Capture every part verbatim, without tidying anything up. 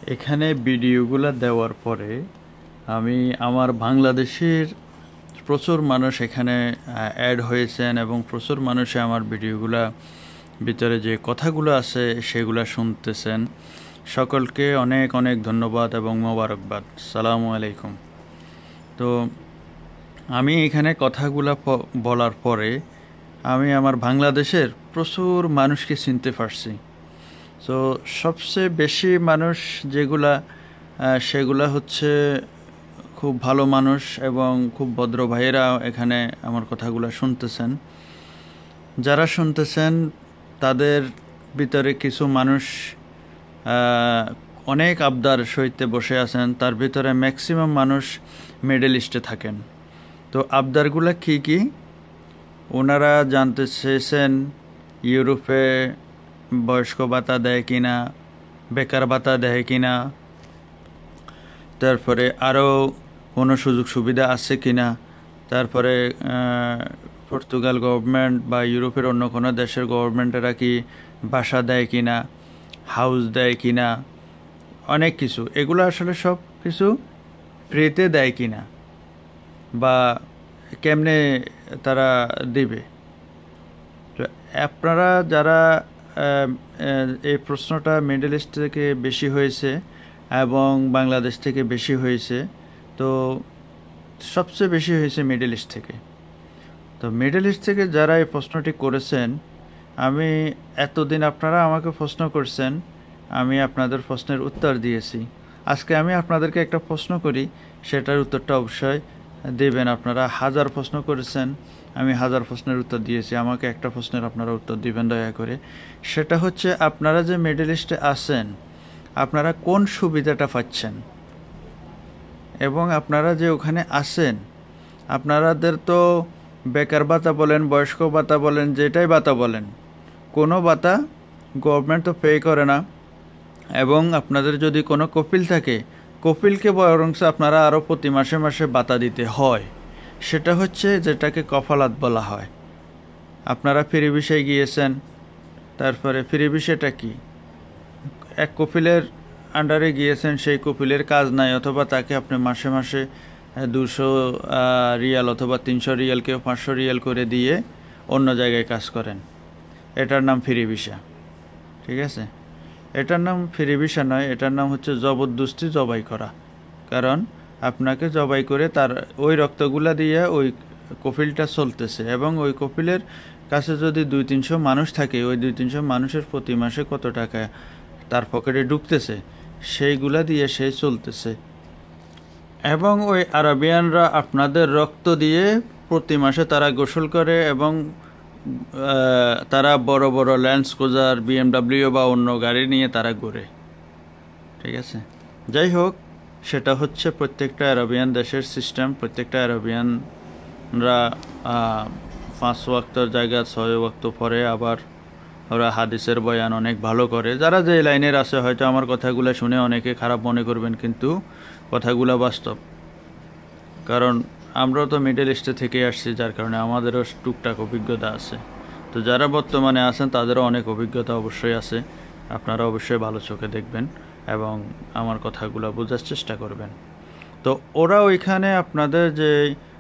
এখানে ভিডিওগুলো দেওয়ার পরে আমি আমার বাংলাদেশের প্রচুর মানুষ এখানে অ্যাড হয়েছেন এবং প্রচুর মানুষে আমার ভিডিওগুলা ভিতরে যে কথাগুলো আছে সেগুলো শুনতেছেন। সকলকে অনেক অনেক ধন্যবাদ এবং মোবারকবাদ। সালামু আলাইকুম। তো আমি এখানে কথাগুলো বলার পরে আমি আমার বাংলাদেশের প্রচুর মানুষকে চিনতে পারছি। তো সবচেয়ে বেশি মানুষ যেগুলা সেগুলা হচ্ছে খুব ভালো মানুষ এবং খুব ভদ্র ভাইয়েরা এখানে আমার কথাগুলো শুনতেছেন। যারা শুনতেছেন তাদের ভিতরে কিছু মানুষ অনেক আবদার সহিতে বসে আছেন, তার ভিতরে ম্যাক্সিমাম মানুষ মিডল ইস্টে থাকেন। তো আবদারগুলো কি কি ওনারা জানতে চেয়েছেন, ইউরোপে বয়স্ক ভাতা দেয় কিনা, বেকার ভাতা দেয় কিনা, তারপরে আরও কোনো সুযোগ সুবিধা আছে কিনা, তারপরে পর্তুগাল গভর্নমেন্ট বা ইউরোপের অন্য কোনো দেশের গভর্নমেন্টেরা কি বাসা দেয় কিনা, হাউস দেয় কিনা, অনেক কিছু। এগুলো আসলে সব কিছু ফ্রিতে দেয় কিনা বা কেমনে তারা দিবে। তো আপনারা যারা এই প্রশ্নটা মিডল ইস্ট থেকে বেশি হয়েছে এবং বাংলাদেশ থেকে বেশি হয়েছে, তো সবচেয়ে বেশি হয়েছে মিডল ইস্ট থেকে। তো মিডল ইস্ট থেকে যারা এই প্রশ্নটি করেছেন, আমি এতদিন আপনারা আমাকে প্রশ্ন করছেন, আমি আপনাদের প্রশ্নের উত্তর দিয়েছি। আজকে আমি আপনাদেরকে একটা প্রশ্ন করি, সেটার উত্তরটা অবশ্যই দেবেন। আপনারা হাজার প্রশ্ন করেছেন, আমি হাজার প্রশ্নের উত্তর দিয়েছি, আমাকে একটা প্রশ্নের আপনারা উত্তর দিবেন দয়া করে। সেটা হচ্ছে, আপনারা যে মিডল ইস্টে আছেন আপনারা কোন সুবিধাটা পাচ্ছেন, এবং আপনারা যে ওখানে আছেন আপনারাদের তো বেকার ভাতা বলেন, বয়স্ক ভাতা বলেন, যেটাই ভাতা বলেন, কোনো ভাতা গভর্নমেন্ট তো পে করে না। এবং আপনাদের যদি কোনো কপিল থাকে, কপিলকে বরং আপনারা আরও প্রতি মাসে মাসে ভাতা দিতে হয়। সেটা হচ্ছে যেটাকে কফালাত বলা হয়। আপনারা ফ্রি ভিসায় গিয়েছেন, তারপরে ফ্রি ভিসাটা কি, এক কপিলের আন্ডারে গিয়েছেন, সেই কপিলের কাজ নাই, অথবা তাকে আপনি মাসে মাসে দুশো রিয়াল অথবা তিনশো রিয়াল কেউ পাঁচশো রিয়াল করে দিয়ে অন্য জায়গায় কাজ করেন, এটার নাম ফ্রি ভিসা। ঠিক আছে, এটার নাম ফ্রি ভিসা নয়, এটার নাম হচ্ছে জবরদস্তি জবাই করা। কারণ আপনাকে জবাই করে তার ওই রক্তগুলা দিয়ে ওই কপিলটা চলতেছে, এবং ওই কপিলের কাছে যদি দুই তিনশো মানুষ থাকে, ওই দুই তিনশো মানুষের প্রতি মাসে কত টাকা তার পকেটে ঢুকতেছে সেইগুলা দিয়ে সে চলতেছে। এবং ওই আরবিয়ানরা আপনাদের রক্ত দিয়ে প্রতি মাসে তারা গোসল করে, এবং তারা বড় বড় ল্যান্ড ক্রুজার, বিএমডাব্লিউ বা অন্য গাড়ি নিয়ে তারা ঘোরে। ঠিক আছে, যাই হোক, সেটা হচ্ছে প্রত্যেকটা আরবিয়ান দেশের সিস্টেম। প্রত্যেকটা আরবিয়ানরা পাঁচ ওয়াক্তর জায়গা ছয় ওয়াক্ত পরে, আবার ওরা হাদিসের বয়ান অনেক ভালো করে। যারা যে লাইনের আছে হয়তো আমার কথাগুলো শুনে অনেকে খারাপ মনে করবেন, কিন্তু কথাগুলো বাস্তব। কারণ আমরাও তো মিডল ইস্টে থেকে আসছি, যার কারণে আমাদেরও টুকটাক অভিজ্ঞতা আছে। তো যারা বর্তমানে আছেন তাদেরও অনেক অভিজ্ঞতা অবশ্যই আছে। আপনারা অবশ্যই ভালো চোখে দেখবেন এবং আমার কথাগুলো বোঝার চেষ্টা করবেন। তো ওরা ওইখানে আপনাদের যে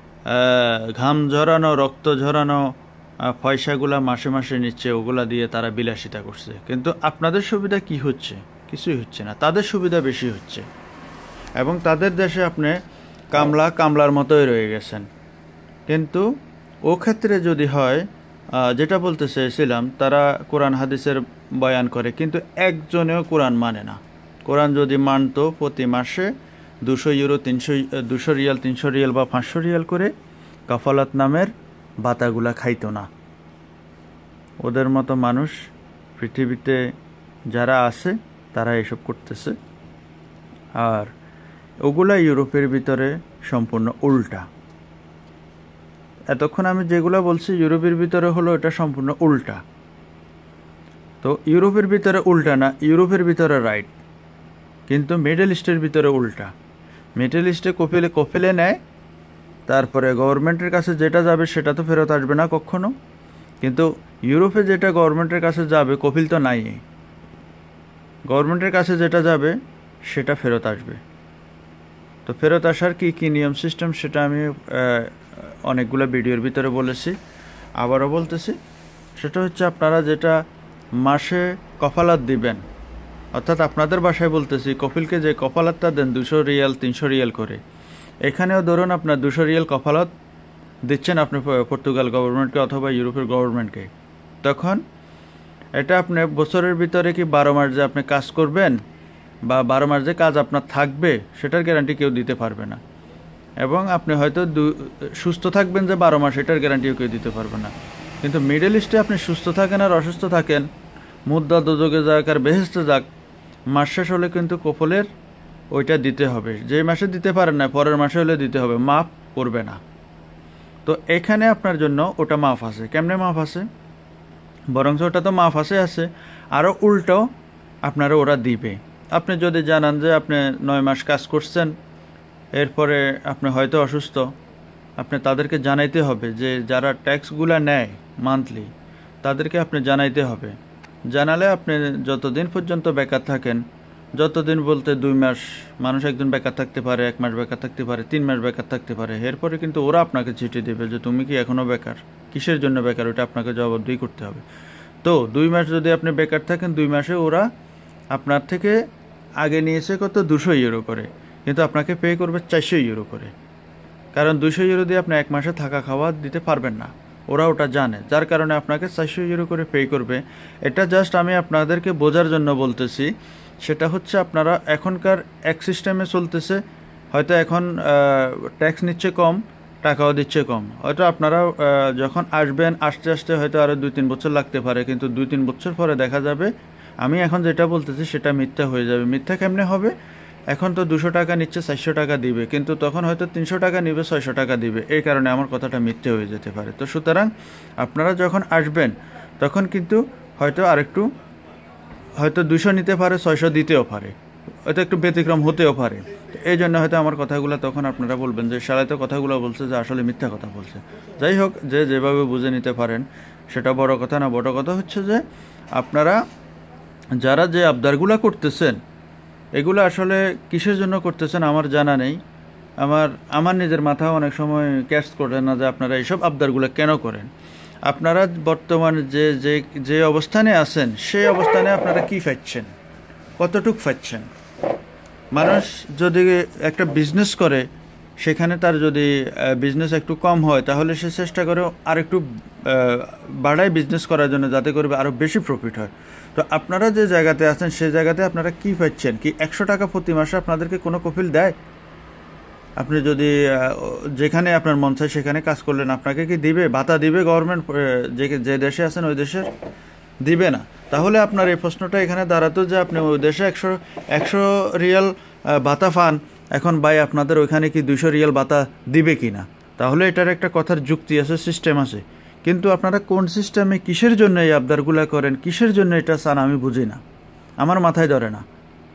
ঘাম ঝরানো, রক্ত ঝরানো পয়সাগুলা মাসে মাসে নিচ্ছে, ওগুলা দিয়ে তারা বিলাসিতা করছে। কিন্তু আপনাদের সুবিধা কি হচ্ছে? কিছুই হচ্ছে না, তাদের সুবিধা বেশি হচ্ছে। এবং তাদের দেশে আপনি কামলা কামলার মতোই রয়ে গেছেন। কিন্তু ও ক্ষেত্রে যদি হয়, যেটা বলতে চেয়েছিলাম, তারা কোরআন হাদিসের বয়ান করে, কিন্তু একজনেও কোরআন মানে না। কোরআন যদি মানতো, প্রতি মাসে দুশো ইউরো তিনশো দুশো রিয়াল তিনশো রিয়াল বা পাঁচশো রিয়াল করে কাফালাত নামের ভাতাগুলা খাইতো না। ওদের মতো মানুষ পৃথিবীতে যারা আছে তারা এসব করতেছে। আর ওগুলা ইউরোপের ভিতরে সম্পূর্ণ উল্টা। এতক্ষণ আমি যেগুলো বলছি ইউরোপের ভিতরে হলো, এটা সম্পূর্ণ উল্টা। তো ইউরোপের ভিতরে উল্টা না, ইউরোপের ভিতরে রাইট, কিন্তু মিডল ইস্টের ভিতরে উল্টা। মিডল ইস্টে কপিলে কপিলে নেয়, তারপরে গভর্নমেন্টের কাছে যেটা যাবে সেটা তো ফেরত আসবে না কখনো। কিন্তু ইউরোপে যেটা গভর্নমেন্টের কাছে যাবে, কপিল তো নাই। গভর্নমেন্টের কাছে যেটা যাবে সেটা ফেরত আসবে। তো ফেরত আসার কী কী নিয়ম সিস্টেম সেটা আমি অনেকগুলো ভিডিওর ভিতরে বলেছি, আবারও বলতেছি। সেটা হচ্ছে আপনারা যেটা মাসে কফালাত দিবেন, অর্থাৎ আপনাদের বাসায় বলতেছি কফিলকে যে কফালাতটা দেন দুশো রিয়াল তিনশো রিয়াল করে, এখানেও ধরুন আপনার দুশো রিয়াল কফালাত দিচ্ছেন আপনি পর্তুগাল গভর্নমেন্টকে অথবা ইউরোপের গভর্নমেন্টকে, তখন এটা আপনি বছরের ভিতরে কি বারো মাস যে আপনি কাজ করবেন বা বারো মাস যে কাজ আপনার থাকবে সেটার গ্যারান্টি কেউ দিতে পারবে না। এবং আপনি হয়তো সুস্থ থাকবেন যে বারো মাস, এটার গ্যারান্টিও কেউ দিতে পারবে না। কিন্তু মিডল ইস্টে আপনি সুস্থ থাকেন আর অসুস্থ থাকেন, মুদ্রা দোজগে যাক আর বেহেস্তে যাক, মাস শেষ হলে কিন্তু কফলের ওইটা দিতে হবে। যে মাসে দিতে পারেন না পরের মাসে হলে দিতে হবে, মাফ করবে না। তো এখানে আপনার জন্য ওটা মাফ আছে। কেমনে মাফ আছে? বরঞ্চ ওটা তো মাফ আছে আছে আরও উল্টো আপনারা ওরা দিবে। আপনি যদি জানান যে আপনি নয় মাস কাজ করছেন, এরপরে আপনি হয়তো অসুস্থ, আপনি তাদেরকে জানাইতে হবে যে যারা ট্যাক্সগুলো নেয় মান্থলি তাদেরকে আপনি জানাইতে হবে। জানালে আপনি যতদিন পর্যন্ত বেকার থাকেন, যতদিন বলতে দুই মাস, মানুষ একজন বেকার থাকতে পারে, এক মাস বেকার থাকতে পারে, তিন মাস বেকার থাকতে পারে, এরপরে কিন্তু ওরা আপনাকে চিঠি দেবে যে তুমি কি এখনও বেকার, কিসের জন্য বেকার, ওটা আপনাকে জবাবদিহি করতে হবে। তো দুই মাস যদি আপনি বেকার থাকেন, দুই মাসে ওরা আপনার থেকে আগে নিয়েছে কত দুশো ইউরো করে, কিন্তু আপনাকে পে করবে চারশো ইউরো করে, কারণ দুশো ইউরো দিয়ে আপনি এক মাসে থাকা খাওয়া দিতে পারবেন না, ওরা ওটা জানে, যার কারণে আপনাকে চারশো ইউরো করে পে করবে। এটা জাস্ট আমি আপনাদেরকে বোঝার জন্য বলতেছি। সেটা হচ্ছে আপনারা এখনকার এক সিস্টেমে চলতেছে, হয়তো এখন ট্যাক্স নিচ্ছে কম, টাকাও দিচ্ছে কম, হয়তো আপনারা যখন আসবেন আসতে আসতে হয়তো আরও দুই তিন বছর লাগতে পারে, কিন্তু দুই তিন বছর পরে দেখা যাবে আমি এখন যেটা বলতেছি সেটা মিথ্যা হয়ে যাবে। মিথ্যা কেমনে হবে? এখন তো দুশো টাকা নিচ্ছে, চারশো টাকা দিবে, কিন্তু তখন হয়তো তিনশো টাকা নিবে, ছয়শো টাকা দিবে, এই কারণে আমার কথাটা মিথ্যে হয়ে যেতে পারে। তো সুতরাং আপনারা যখন আসবেন তখন কিন্তু হয়তো আরেকটু হয়তো দুশো নিতে পারে, ছয়শো দিতেও পারে, হয়তো একটু ব্যতিক্রম হতেও পারে। এই জন্য হয়তো আমার কথাগুলো তখন আপনারা বলবেন যে শালা তো কথাগুলো বলছে যে আসলে মিথ্যা কথা বলছে। যাই হোক, যে যেভাবে বুঝে নিতে পারেন সেটা বড় কথা না। বড় কথা হচ্ছে যে আপনারা যারা যে আবদারগুলো করতেছেন এগুলো আসলে কিসের জন্য করতেছেন আমার জানা নেই। আমার আমার নিজের মাথাও অনেক সময় ক্যাচ করে না যে আপনারা এইসব আবদারগুলো কেন করেন। আপনারা বর্তমান যে যে যে অবস্থানে আছেন সেই অবস্থানে আপনারা কি পাচ্ছেন, কতটুক পাচ্ছেন। মানুষ যদি একটা বিজনেস করে, সেখানে তার যদি বিজনেস একটু কম হয় তাহলে সে চেষ্টা করে আর একটু বাড়ায় বিজনেস করার জন্য, যাতে করে আরও বেশি প্রফিট হয়। তো আপনারা যে জায়গাতে আছেন সেই জায়গাতে আপনারা কি পাচ্ছেন? কি একশো টাকা প্রতি মাসে আপনাদেরকে কোনো কফিল দেয়? আপনি যদি যেখানে আপনার মন চায় সেখানে কাজ করলেন, আপনাকে কি দিবে? ভাতা দিবে গভর্নমেন্ট? যে যে দেশে আছেন ওই দেশের দিবে না। তাহলে আপনার এই প্রশ্নটা এখানে দাঁড়াতো যে আপনি ওই দেশে একশো একশো রিয়াল ভাতা পান, এখন ভাই আপনাদের ওইখানে কি দুইশো রিয়াল ভাতা দিবে কি না? তাহলে এটার একটা কথার যুক্তি আছে, সিস্টেম আছে। কিন্তু আপনারা কোন সিস্টেমে কিসের জন্য এই আবদারগুলো করেন, কিসের জন্য এটা চান আমি বুঝি না, আমার মাথায় ধরে না।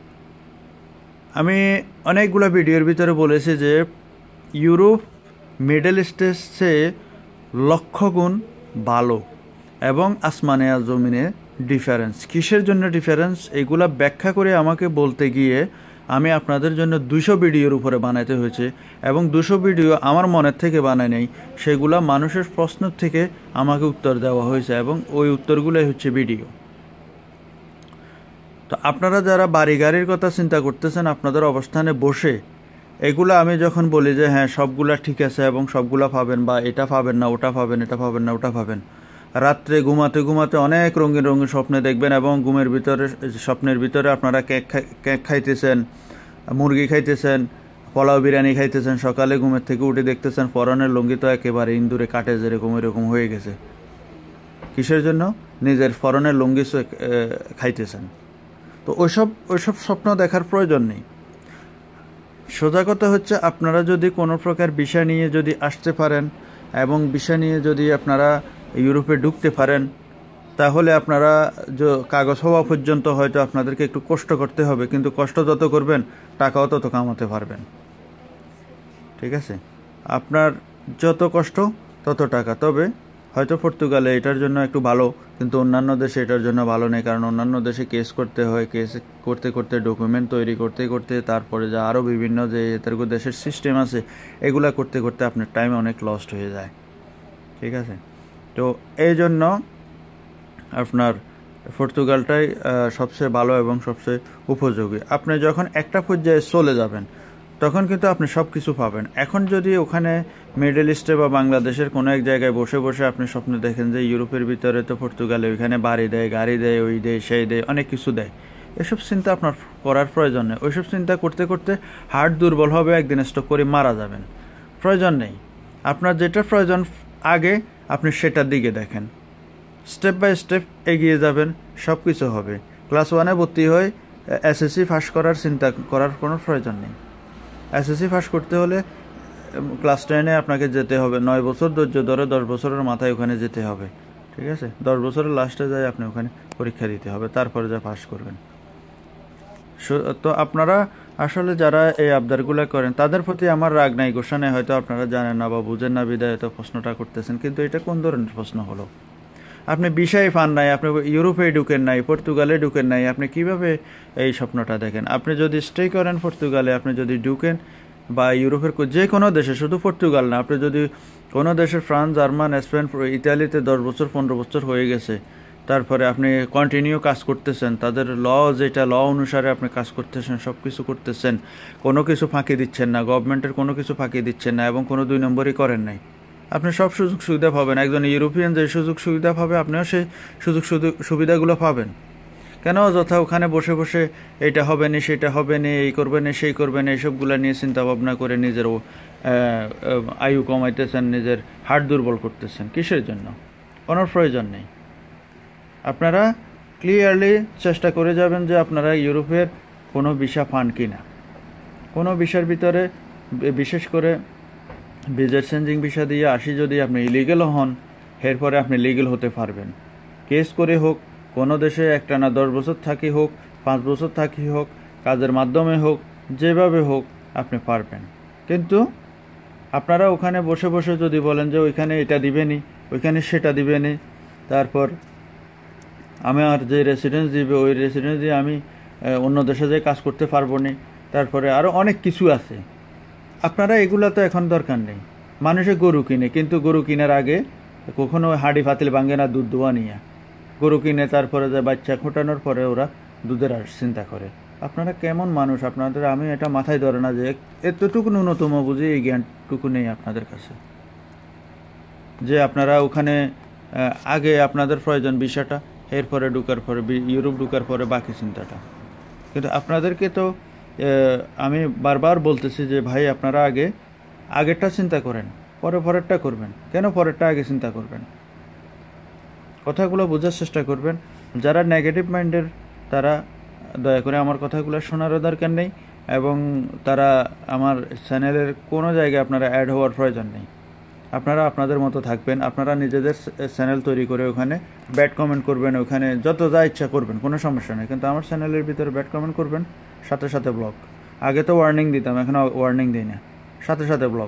আমি অনেকগুলো ভিডিওর ভিতরে বলেছি যে ইউরোপ মিডল ইস্টের চেয়ে লক্ষ গুণ ভালো এবং আসমানে আর জমিনে ডিফারেন্স। কিসের জন্য ডিফারেন্স এগুলা ব্যাখ্যা করে আমাকে বলতে গিয়ে আমি আপনাদের জন্য দুশো ভিডিওর উপরে বানাইতে হয়েছে, এবং দুশো ভিডিও আমার মনের থেকে বানাই নেই, সেগুলা মানুষের প্রশ্ন থেকে আমাকে উত্তর দেওয়া হয়েছে, এবং ওই উত্তরগুলোই হচ্ছে ভিডিও। তো আপনারা যারা বাড়ি গাড়ির কথা চিন্তা করতেছেন আপনাদের অবস্থানে বসে, এগুলো আমি যখন বলি যে হ্যাঁ সবগুলা ঠিক আছে এবং সবগুলা পাবেন, বা এটা পাবেন না ওটা পাবেন, এটা পাবেন না ওটা পাবেন, রাত্রে ঘুমাতে ঘুমাতে অনেক রঙিন রঙিন স্বপ্নে দেখবেন, এবং ঘুমের ভিতরে স্বপ্নের ভিতরে আপনারা কেক কেক খাইতেছেন, মুরগি খাইতেছেন, পোলাও বিরিয়ানি খাইতেছেন, সকালে ঘুমের থেকে উঠে দেখতেছেন পরনের লুঙ্গি তো একেবারে ইন্দুরে কাটে যেরকম এরকম হয়ে গেছে। কিসের জন্য? নিজের পরনের লুঙ্গি খাইতেছেন। তো ওইসব ওইসব স্বপ্ন দেখার প্রয়োজন নেই। সোজা কথা হচ্ছে আপনারা যদি কোনো প্রকার বিষয় নিয়ে যদি আসতে পারেন এবং বিষয় নিয়ে যদি আপনারা ইউরোপে ঢুকতে পারেন, তাহলে আপনারা যে কাগজ হওয়া পর্যন্ত হয়তো আপনাদেরকে একটু কষ্ট করতে হবে, কিন্তু কষ্ট যত করবেন টাকাও তত কামাতে পারবেন। ঠিক আছে? আপনার যত কষ্ট তত টাকা। তবে হয়তো পর্তুগালে এটার জন্য একটু ভালো, কিন্তু অন্যান্য দেশে এটার জন্য ভালো নেই, কারণ অন্যান্য দেশে কেস করতে হয়, কেস করতে করতে ডকুমেন্ট তৈরি করতে করতে তারপরে যা আরও বিভিন্ন যে এদের দেশের সিস্টেম আছে এগুলা করতে করতে আপনার টাইম অনেক লস্ট হয়ে যায়। ঠিক আছে, তো এই জন্য আপনার পর্তুগালটাই সবচেয়ে ভালো এবং সবচেয়ে উপযোগী। আপনি যখন একটা পর্যায়ে চলে যাবেন তখন কিন্তু আপনি সব কিছু পাবেন। এখন যদি ওখানে মিডল ইস্টে বা বাংলাদেশের কোনো এক জায়গায় বসে বসে আপনি স্বপ্ন দেখেন যে ইউরোপের ভিতরে তো পর্তুগালে ওইখানে বাড়ি দেয়, গাড়ি দেয়, ওই দেয়, সেই দেয়, অনেক কিছু দেয়, এসব চিন্তা আপনার করার প্রয়োজন নেই। ওইসব চিন্তা করতে করতে হার্ট দুর্বল হবে, একদিন স্ট্রোক করে মারা যাবেন। প্রয়োজন নেই। আপনার যেটা প্রয়োজন আগে আপনি সেটার দিকে দেখেন, স্টেপ বাই স্টেপ এগিয়ে যাবেন, সব কিছু হবে। ক্লাস ওয়ানে ভর্তি হয়ে এসএসসি পাস করার চিন্তা করার কোনো প্রয়োজন নেই। এসএসসি পাস করতে হলে ক্লাস টেনে আপনাকে যেতে হবে, নয় বছর ধৈর্য ধরে দশ বছরের মাথায় ওখানে যেতে হবে। ঠিক আছে, দশ বছরের লাস্টে যায় আপনি ওখানে পরীক্ষা দিতে হবে, তারপরে যা পাস করবেন। তো আপনারা আসলে যারা এই আবদারগুলো করেন তাদের প্রতি আমার রাগ নাই, গোসা নেই, হয়তো আপনারা জানেন না বা বুঝেন না বিদায় হয়তো প্রশ্নটা করতেছেন, কিন্তু এটা কোন ধরনের প্রশ্ন হলো? আপনি বিষয় পান নাই, আপনি ইউরোপে ঢুকেন নাই, পর্তুগালে ঢুকেন নাই, আপনি কিভাবে এই স্বপ্নটা দেখেন? আপনি যদি স্টে করেন পর্তুগালে, আপনি যদি ঢুকেন বা ইউরোপের যে কোনো দেশে, শুধু পর্তুগাল না, আপনি যদি কোনো দেশের ফ্রান্স, জার্মান, স্পেন, ইতালিতে দশ বছর পনেরো বছর হয়ে গেছে, তারপরে আপনি কন্টিনিউ কাজ করতেছেন, তাদের ল যেটা ল অনুসারে আপনি কাজ করতেছেন, সব কিছু করতেছেন, কোনো কিছু ফাঁকি দিচ্ছেন না, গভর্নমেন্টের কোনো কিছু ফাঁকি দিচ্ছেন না এবং কোনো দুই নম্বরই করেন নাই, আপনি সব সুযোগ সুবিধা পাবেন। একজন ইউরোপিয়ান যে সুযোগ সুবিধা পাবে আপনিও সেই সুযোগ সুবিধাগুলো পাবেন। কেন যথা ওখানে বসে বসে এটা হবে না, সেটা হবে না, এই করবে না, সেই করবে না, এইসবগুলো নিয়ে চিন্তা ভাবনা করে নিজের আয়ু কমাইতেছেন, নিজের হার্ট দুর্বল করতেছেন? কিসের জন্য? কোনো প্রয়োজন নেই। আপনারা ক্লিয়ারলি চেষ্টা করে যাবেন যে আপনারা ইউরোপের কোনো ভিসা পান কি না। কোনো ভিসার ভিতরে বিশেষ করে ভিজার চেঞ্জিং ভিসা দিয়ে আসি যদি আপনি ইলিগেলও হন, এরপরে আপনি লিগেল হতে পারবেন। কেস করে হোক, কোনো দেশে একটা না দশ বছর থাকি হোক, পাঁচ বছর থাকি হোক, কাজের মাধ্যমে হোক, যেভাবে হোক আপনি পারবেন। কিন্তু আপনারা ওখানে বসে বসে যদি বলেন যে ওইখানে এটা দিবেনি, ওইখানে সেটা দিবেনি, তারপর আমার যে রেসিডেন্স দিবে ওই রেসিডেন্স দিয়ে আমি অন্য দেশে যেয়ে কাজ করতে পারবো না, তারপরে আরও অনেক কিছু আছে। আপনারা এগুলো তো এখন দরকার নেই। মানুষে গরু কিনে, কিন্তু গরু কেনার আগে কখনো হাঁড়ি ফাতিল ভাঙে না দুধ দোয়া নিয়ে। গরু কিনে তারপরে যে বাচ্চা ফোটানোর পরে ওরা দুধের আর চিন্তা করে। আপনারা কেমন মানুষ আপনাদের? আমি এটা মাথায় ধরে না যে এতটুকু ন্যূনতম বুঝি এই জ্ঞানটুকু নেই আপনাদের কাছে, যে আপনারা ওখানে আগে আপনাদের প্রয়োজন বিষয়টা, এরপরে ঢুকার পরে ইউরোপ ঢুকার পরে বাকি চিন্তাটা। কিন্তু আপনাদেরকে তো আমি বারবার বলতেছি যে ভাই আপনারা আগে আগেরটা চিন্তা করেন, পরে পরেরটা করবেন। কেন পরেরটা আগে চিন্তা করবেন? কথাগুলো বোঝার চেষ্টা করবেন। যারা নেগেটিভ মাইন্ডের তারা দয়া করে আমার কথাগুলো শোনারও দরকার নেই, এবং তারা আমার চ্যানেলের কোনো জায়গায় আপনারা অ্যাড হওয়ার প্রয়োজন নেই। আপনারা আপনাদের মতো থাকবেন, আপনারা নিজেদের চ্যানেল তৈরি করে ওখানে ব্যাড কমেন্ট করবেন, ওখানে যত যা ইচ্ছা করবেন, কোনো সমস্যা নেই। কিন্তু আমার চ্যানেলের ভিতরে ব্যাড কমেন্ট করবেন, সাথে সাথে ব্লক। আগে তো ওয়ার্নিং দিতাম, এখন ওয়ার্নিং দিই না, সাথে সাথে ব্লক।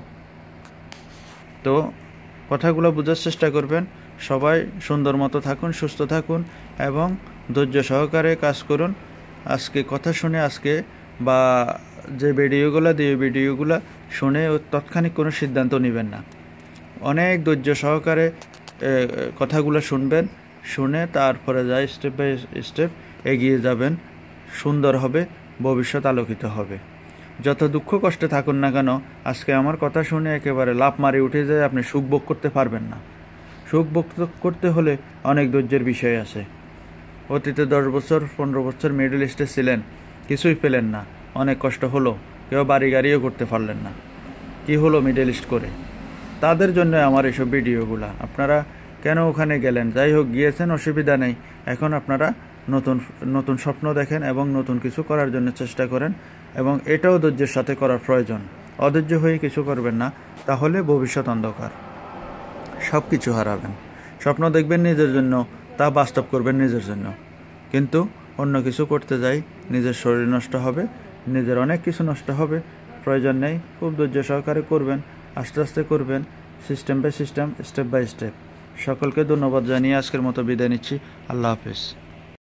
তো কথাগুলো বোঝার চেষ্টা করবেন। সবাই সুন্দর মতো থাকুন, সুস্থ থাকুন এবং ধৈর্য সহকারে কাজ করুন। আজকে কথা শুনে আজকে বা যে ভিডিওগুলো দিয়ে ভিডিওগুলো শুনে তৎক্ষণিক কোনো সিদ্ধান্ত নেবেন না। অনেক ধৈর্য সহকারে কথাগুলো শুনবেন, শুনে তারপরে যাই স্টেপ বাই স্টেপ এগিয়ে যাবেন। সুন্দর হবে, ভবিষ্যৎ আলোকিত হবে। যত দুঃখ কষ্টে থাকুন না কেন, আজকে আমার কথা শুনে একেবারে লাফ মারি উঠে যায় আপনি সুখ ভোগ করতে পারবেন না। সুখ ভোগ করতে হলে অনেক ধৈর্যের বিষয় আছে। অতীতে দশ বছর পনেরো বছর মিডল ইস্টে ছিলেন, কিছুই পেলেন না, অনেক কষ্ট হলো, কেউ বাড়ি গাড়িও করতে পারলেন না। কি হলো মিডল ইস্ট করে? তাদের জন্য আমার এসব ভিডিওগুলা। আপনারা কেন ওখানে গেলেন? যাই হোক, গিয়েছেন, অসুবিধা নেই। এখন আপনারা নতুন নতুন স্বপ্ন দেখেন এবং নতুন কিছু করার জন্য চেষ্টা করেন, এবং এটাও ধৈর্যের সাথে করার প্রয়োজন। অধৈর্য হয়ে কিছু করবেন না, তাহলে ভবিষ্যৎ অন্ধকার, সব কিছু হারাবেন। স্বপ্ন দেখবেন নিজের জন্য, তা বাস্তব করবেন নিজের জন্য, কিন্তু অন্য কিছু করতে যাই নিজের শরীর নষ্ট হবে, নিজের অনেক কিছু নষ্ট হবে। প্রয়োজন নেই। খুব ধৈর্য সহকারে করবেন, আস্তে আস্তে করবেন, system by system, step by step. সকলকে ধন্যবাদ জানিয়ে আজকের মতো বিদায় নিচ্ছি। আল্লাহ হাফেজ।